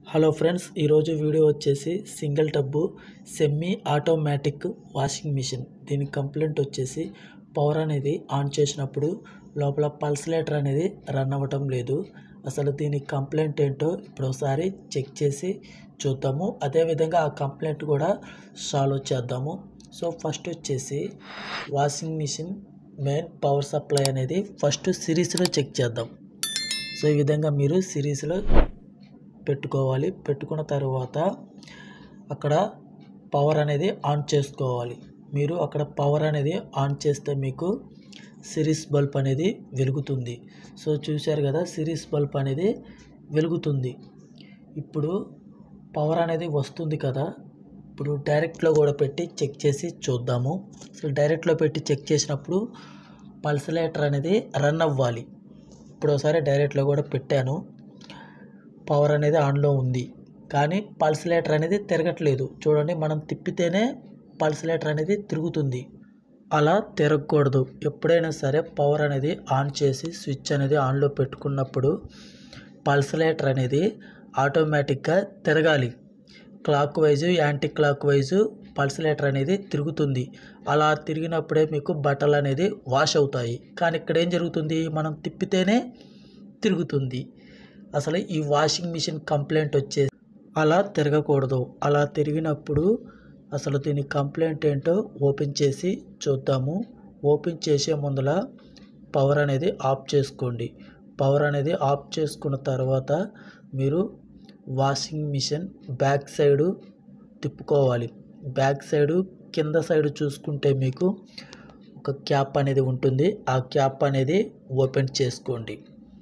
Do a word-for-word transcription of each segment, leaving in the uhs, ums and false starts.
Hello friends, ఈరోజు video వచ్చేసి single tub semi automatic washing machine. దీని కంప్లైంట్ వచ్చేసి పవర్ అనేది ఆన్ చేసినప్పుడు లోపల పల్సలేటర్ అనేది రన్ అవ్వటం లేదు. అసలు దీని కంప్లైంట్ ఏంటో ఇప్పుడు ఒకసారి చెక్ చేసి చూద్దాము. అదేవిధంగా ఆ కంప్లైంట్ కూడా సాల్వ్ చేద్దాము. సో ఫస్ట్ వచ్చేసి washing machine main power supply అనేది ఫస్ట్ సిరీస్లో చెక్ చేద్దాం. సో ఈ విధంగా మీరు సిరీస్లో పెట్టుకోవాలి. పెట్టుకున్న తర్వాత అక్కడ పవర్ అనేది ఆన్ చేసుకోవాలి. మీరు అక్కడ పవర్ అనేది ఆన్ చేస్తే మీకు సిరీస్ బల్బ్ అనేది వెలుగుతుంది. సో చూశారు కదా, సిరీస్ బల్బ్ అనేది వెలుగుతుంది. ఇప్పుడు పవర్ అనేది వస్తుంది కదా. ఇప్పుడు డైరెక్ట్లో కూడా పెట్టి చెక్ చేసి చూద్దాము. సో డైరెక్ట్లో పెట్టి చెక్ చేసినప్పుడు పల్సలేటర్ అనేది రన్ అవ్వాలి. ఇప్పుడు ఒకసారి డైరెక్ట్లో కూడా పెట్టాను, పవర్ అనేది ఆన్లో ఉంది, కానీ పల్సలేటర్ అనేది తిరగట్లేదు. చూడండి, మనం తిప్పితేనే పల్సలేటర్ అనేది తిరుగుతుంది. అలా తిరగకూడదు. ఎప్పుడైనా సరే పవర్ అనేది ఆన్ చేసి స్విచ్ అనేది ఆన్లో పెట్టుకున్నప్పుడు పల్సలేటర్ అనేది ఆటోమేటిక్గా తిరగాలి. Clockwise anti clockwise pulsator అనేది తిరుగుతుంది. అలా తిరిగినప్పుడే మీకు బట్టలు అనేది వాష్ అవుతాయి. కానీ ఇక్కడ ఏం జరుగుతుంది, మనం తిప్పితేనే తిరుగుతుంది. అసలు ఈ వాషింగ్ మిషన్ కంప్లైంట్ వచ్చేసి అలా తిరగకూడదు. అలా తిరిగినప్పుడు అసలు దీని కంప్లైంట్ ఏంటో ఓపెన్ చేసి చూద్దాము. ఓపెన్ చేసే ముందల పవర్ అనేది ఆఫ్ చేసుకోండి. పవర్ అనేది ఆఫ్ చేసుకున్న తర్వాత మీరు వాషింగ్ మిషన్ బ్యాక్ సైడు తిప్పుకోవాలి. బ్యాక్ సైడు కింద సైడు చూసుకుంటే మీకు ఒక క్యాప్ అనేది ఉంటుంది. ఆ క్యాప్ అనేది ఓపెన్ చేసుకోండి.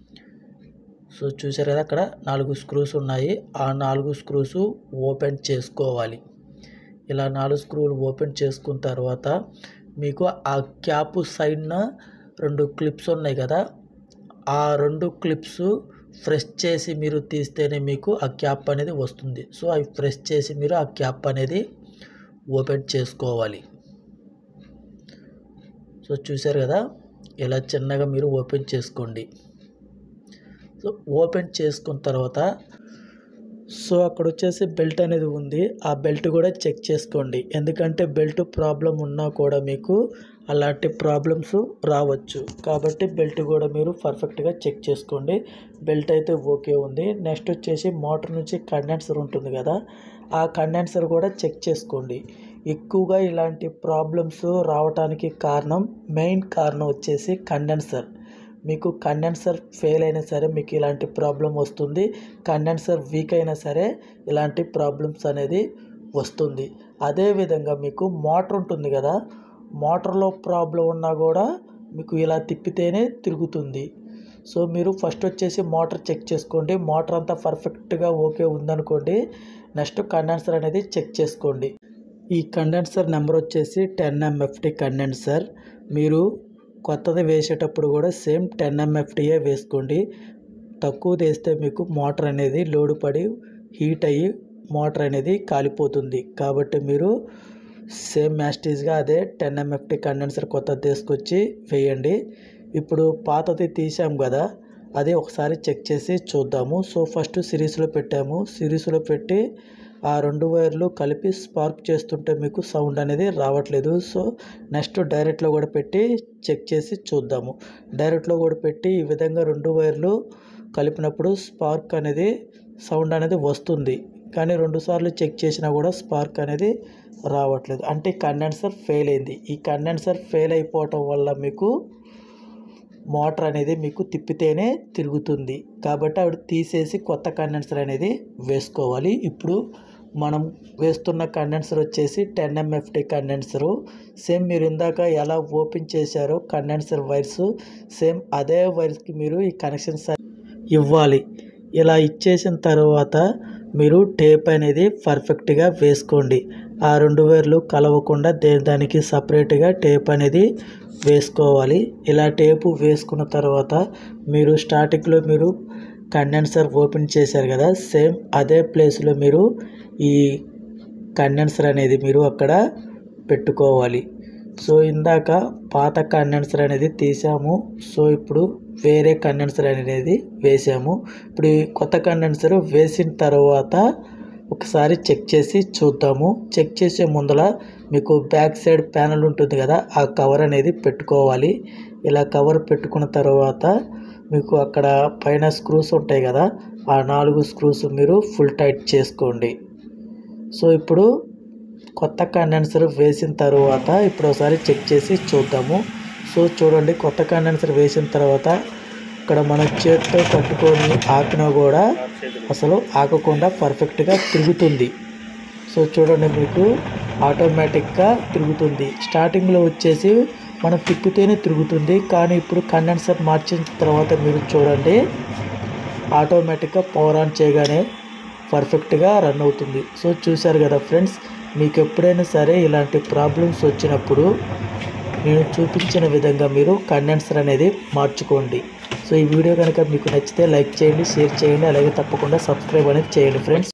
సో చూసారు కదా, అక్కడ నాలుగు స్క్రూస్ ఉన్నాయి. ఆ నాలుగు స్క్రూస్ ఓపెన్ చేసుకోవాలి. ఇలా నాలుగు స్క్రూలు ఓపెన్ చేసుకున్న తర్వాత మీకు ఆ క్యాప్ సైడ్న రెండు క్లిప్స్ ఉన్నాయి కదా, ఆ రెండు క్లిప్స్ ప్రెస్ చేసి మీరు తీస్తేనే మీకు ఆ క్యాప్ అనేది వస్తుంది. సో అవి ప్రెస్ చేసి మీరు ఆ క్యాప్ అనేది ఓపెన్ చేసుకోవాలి. సో చూసారు కదా, ఇలా చిన్నగా మీరు ఓపెన్ చేసుకోండి. సో ఓపెన్ చేసుకున్న తర్వాత సో అక్కడ వచ్చేసి బెల్ట్ అనేది ఉంది. ఆ బెల్ట్ కూడా చెక్ చేసుకోండి. ఎందుకంటే బెల్ట్ ప్రాబ్లం ఉన్నా కూడా మీకు అలాంటి ప్రాబ్లమ్స్ రావచ్చు. కాబట్టి బెల్ట్ కూడా మీరు పర్ఫెక్ట్గా చెక్ చేసుకోండి. బెల్ట్ అయితే ఓకే ఉంది. నెక్స్ట్ వచ్చేసి మోటార్ నుంచి కండెన్సర్ ఉంటుంది కదా, ఆ కండెన్సర్ కూడా చెక్ చేసుకోండి. ఎక్కువగా ఇలాంటి ప్రాబ్లమ్స్ రావడానికి కారణం, మెయిన్ కారణం వచ్చేసి కండెన్సర్. మీకు కండెన్సర్ ఫెయిల్ అయినా సరే మీకు ఇలాంటి ప్రాబ్లం వస్తుంది. కండెన్సర్ వీక్ అయినా సరే ఇలాంటి ప్రాబ్లమ్స్ అనేది వస్తుంది. అదేవిధంగా మీకు మోటార్ ఉంటుంది కదా, మోటార్లో ప్రాబ్లం ఉన్నా కూడా మీకు ఇలా తిప్పితేనే తిరుగుతుంది. సో మీరు ఫస్ట్ వచ్చేసి మోటార్ చెక్ చేసుకోండి. మోటార్ అంతా పర్ఫెక్ట్గా ఓకే ఉందనుకోండి, నెక్స్ట్ కండెన్సర్ అనేది చెక్ చేసుకోండి. ఈ కండెన్సర్ నెంబర్ వచ్చేసి టెన్ ఎంఎఫ్టీ కండెన్సర్. మీరు కొత్తది వేసేటప్పుడు కూడా సేమ్ టెన్ ఎంఎఫ్టీయే వేసుకోండి. తక్కువ వేస్తే మీకు మోటార్ అనేది లోడ్ పడి హీట్ అయ్యి మోటార్ అనేది కాలిపోతుంది. కాబట్టి మీరు సేమ్ మ్యాస్టీజ్గా అదే టెన్ ఎంఎఫ్టీ కండెన్సర్ కొత్తది తీసుకొచ్చి వేయండి. ఇప్పుడు పాతది తీసాం కదా, అది ఒకసారి చెక్ చేసి చూద్దాము. సో ఫస్ట్ సిరీస్లో పెట్టాము. సిరీస్లో పెట్టి ఆ రెండు వైర్లు కలిపి స్పార్క్ చేస్తుంటే మీకు సౌండ్ అనేది రావట్లేదు. సో నెక్స్ట్ డైరెక్ట్లో కూడా పెట్టి చెక్ చేసి చూద్దాము. డైరెక్ట్లో కూడా పెట్టి ఈ విధంగా రెండు వైర్లు కలిపినప్పుడు స్పార్క్ అనేది సౌండ్ అనేది వస్తుంది. కానీ రెండుసార్లు చెక్ చేసినా కూడా స్పార్క్ అనేది రావట్లేదు. అంటే కండెన్సర్ ఫెయిల్ అయింది. ఈ కండెన్సర్ ఫెయిల్ అయిపోవటం వల్ల మీకు మోటార్ అనేది మీకు తిప్పితేనే తిరుగుతుంది. కాబట్టి అవి తీసేసి కొత్త కండెన్సర్ అనేది వేసుకోవాలి. ఇప్పుడు మనం వేస్తున్న కండెన్సర్ వచ్చేసి టెన్ ఎంఎఫ్టీ కండెన్సరు. సేమ్ మీరు ఇందాక ఎలా ఓపెన్ చేశారో కండెన్సర్ వైర్స్, సేమ్ అదే వైర్స్కి మీరు ఈ కనెక్షన్స్ ఇవ్వాలి. ఇలా ఇచ్చేసిన తర్వాత మీరు టేప్ అనేది పర్ఫెక్ట్గా వేసుకోండి. ఆ రెండు వైర్లు కలవకుండా దేని దానికి సపరేట్గా టేప్ అనేది వేసుకోవాలి. ఇలా టేపు వేసుకున్న తర్వాత మీరు స్టార్టింగ్లో మీరు కండెన్సర్ ఓపెన్ చేశారు కదా, సేమ్ అదే ప్లేస్లో మీరు ఈ కండెన్సర్ అనేది మీరు అక్కడ పెట్టుకోవాలి. సో ఇందాక పాత కండెన్సర్ అనేది తీసాము. సో ఇప్పుడు వేరే కండెన్సర్ అనేది వేసాము. ఇప్పుడు ఈ కొత్త కండెన్సర్ వేసిన తర్వాత ఒకసారి చెక్ చేసి చూద్దాము. చెక్ చేసే ముందర మీకు బ్యాక్ సైడ్ ప్యానల్ ఉంటుంది కదా, ఆ కవర్ అనేది పెట్టుకోవాలి. ఇలా కవర్ పెట్టుకున్న తర్వాత మీకు అక్కడ పైన స్క్రూస్ ఉంటాయి కదా, ఆ నాలుగు స్క్రూస్ మీరు ఫుల్ టైట్ చేసుకోండి. సో ఇప్పుడు కొత్త కండెన్సర్ వేసిన తర్వాత ఇప్పుడు ఒకసారి చెక్ చేసి చూద్దాము. సో చూడండి, కొత్త కండెన్సర్ వేసిన తర్వాత ఇక్కడ మన చేతితో పట్టుకొని ఆపినా కూడా అసలు ఆగకుండా పర్ఫెక్ట్గా తిరుగుతుంది. సో చూడండి, మీకు ఆటోమేటిక్గా తిరుగుతుంది. స్టార్టింగ్లో వచ్చేసి మనం తిప్పితేనే తిరుగుతుంది, కానీ ఇప్పుడు కండెన్సర్ మార్చిన తర్వాత మీరు చూడండి ఆటోమేటిక్గా పవర్ ఆన్ చేయగానే పర్ఫెక్ట్గా రన్ అవుతుంది. సో చూశారు కదా ఫ్రెండ్స్, మీకు ఎప్పుడైనా సరే ఇలాంటి ప్రాబ్లమ్స్ వచ్చినప్పుడు నేను చూపించిన విధంగా మీరు కండెన్సర్ అనేది మార్చుకోండి. సో ఈ వీడియో కనుక మీకు నచ్చితే లైక్ చేయండి, షేర్ చేయండి, అలాగే తప్పకుండా సబ్స్క్రైబ్ అనేది చేయండి ఫ్రెండ్స్.